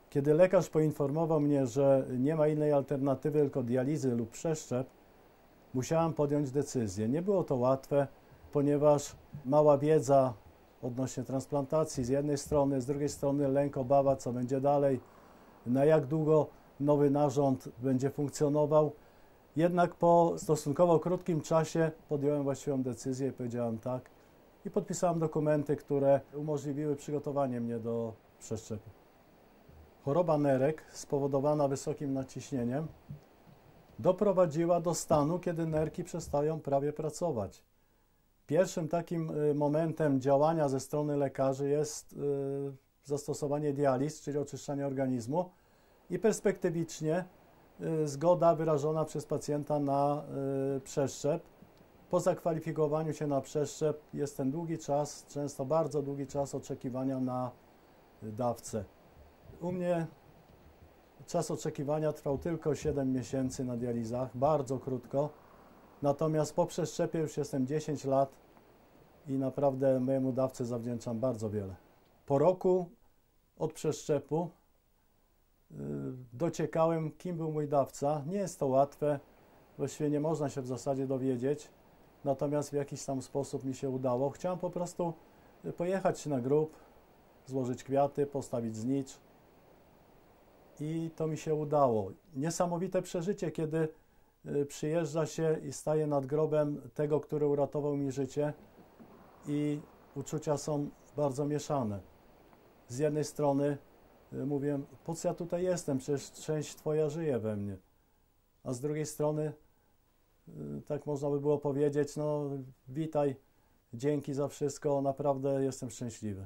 Kiedy lekarz poinformował mnie, że nie ma innej alternatywy, tylko dializy lub przeszczep, musiałem podjąć decyzję. Nie było to łatwe, ponieważ mała wiedza odnośnie transplantacji z jednej strony, z drugiej strony lęk, obawa, co będzie dalej, na jak długo nowy narząd będzie funkcjonował. Jednak po stosunkowo krótkim czasie podjąłem właściwą decyzję i powiedziałem tak i podpisałem dokumenty, które umożliwiły przygotowanie mnie do przeszczepu. Choroba nerek spowodowana wysokim naciśnieniem doprowadziła do stanu, kiedy nerki przestają prawie pracować. Pierwszym takim momentem działania ze strony lekarzy jest zastosowanie dializ, czyli oczyszczanie organizmu i perspektywicznie zgoda wyrażona przez pacjenta na przeszczep. Po zakwalifikowaniu się na przeszczep jest ten długi czas, często bardzo długi czas oczekiwania na dawcę. U mnie czas oczekiwania trwał tylko 7 miesięcy na dializach, bardzo krótko. Natomiast po przeszczepie już jestem 10 lat i naprawdę mojemu dawcy zawdzięczam bardzo wiele. Po roku od przeszczepu dociekałem, kim był mój dawca. Nie jest to łatwe, właściwie nie można się w zasadzie dowiedzieć, natomiast w jakiś tam sposób mi się udało. Chciałem po prostu pojechać na grób, złożyć kwiaty, postawić znicz i to mi się udało. Niesamowite przeżycie, kiedy przyjeżdża się i staje nad grobem tego, który uratował mi życie i uczucia są bardzo mieszane. Z jednej strony mówię, po co ja tutaj jestem, przecież część Twoja żyje we mnie. A z drugiej strony, tak można by było powiedzieć, no witaj, dzięki za wszystko, naprawdę jestem szczęśliwy.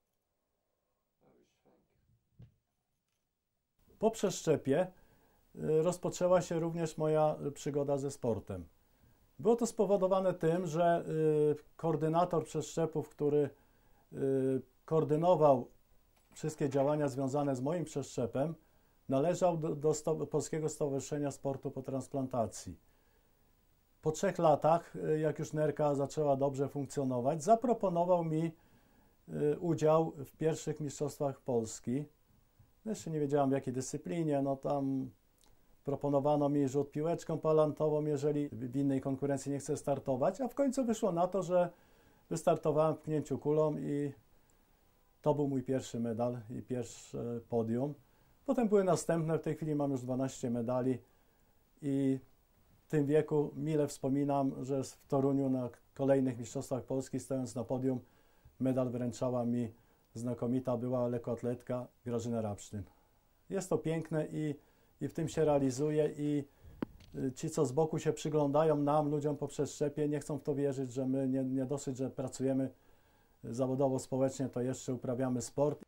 Po przeszczepie rozpoczęła się również moja przygoda ze sportem. Było to spowodowane tym, że koordynator przeszczepów, który koordynował wszystkie działania związane z moim przeszczepem, należał do Polskiego Stowarzyszenia Sportu po Transplantacji. Po 3 latach, jak już nerka zaczęła dobrze funkcjonować, zaproponował mi udział w pierwszych mistrzostwach Polski. Jeszcze nie wiedziałem w jakiej dyscyplinie, no tam proponowano mi rzut piłeczką palantową, jeżeli w innej konkurencji nie chcę startować, a w końcu wyszło na to, że wystartowałem w pchnięciu kulą i to był mój pierwszy medal i pierwsze podium. Potem były następne, w tej chwili mam już 12 medali i w tym wieku mile wspominam, że w Toruniu na kolejnych mistrzostwach Polski, stojąc na podium, medal wręczała mi znakomita była lekkoatletka Grażyna Rabsztyn. Jest to piękne i w tym się realizuję i ci, co z boku się przyglądają nam, ludziom po przeszczepie, nie chcą w to wierzyć, że my nie dosyć, że pracujemy zawodowo, społecznie, to jeszcze uprawiamy sport.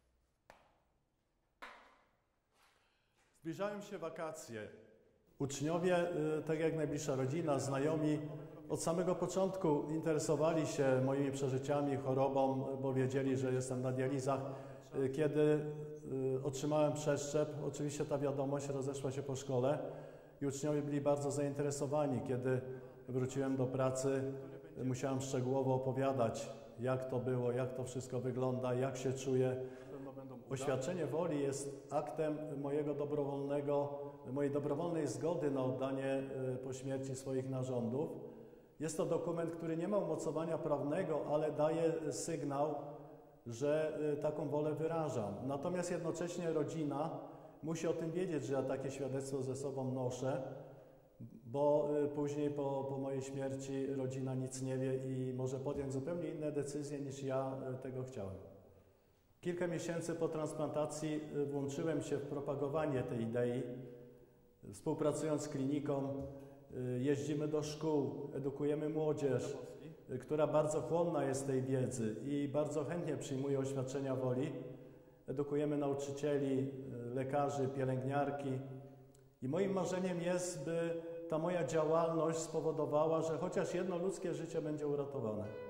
Zbliżają się wakacje. Uczniowie, tak jak najbliższa rodzina, znajomi, od samego początku interesowali się moimi przeżyciami, chorobą, bo wiedzieli, że jestem na dializach. Kiedy otrzymałem przeszczep, oczywiście ta wiadomość rozeszła się po szkole i uczniowie byli bardzo zainteresowani. Kiedy wróciłem do pracy, musiałem szczegółowo opowiadać, jak to było, jak to wszystko wygląda, jak się czuję. Oświadczenie woli jest aktem mojej dobrowolnej zgody na oddanie po śmierci swoich narządów. Jest to dokument, który nie ma umocowania prawnego, ale daje sygnał, że taką wolę wyrażam. Natomiast jednocześnie rodzina musi o tym wiedzieć, że ja takie świadectwo ze sobą noszę, bo później po mojej śmierci rodzina nic nie wie i może podjąć zupełnie inne decyzje, niż ja tego chciałem. Kilka miesięcy po transplantacji włączyłem się w propagowanie tej idei. Współpracując z kliniką, jeździmy do szkół, edukujemy młodzież, która bardzo chłonna jest tej wiedzy i bardzo chętnie przyjmuje oświadczenia woli. Edukujemy nauczycieli, lekarzy, pielęgniarki. I moim marzeniem jest, by ta moja działalność spowodowała, że chociaż jedno ludzkie życie będzie uratowane.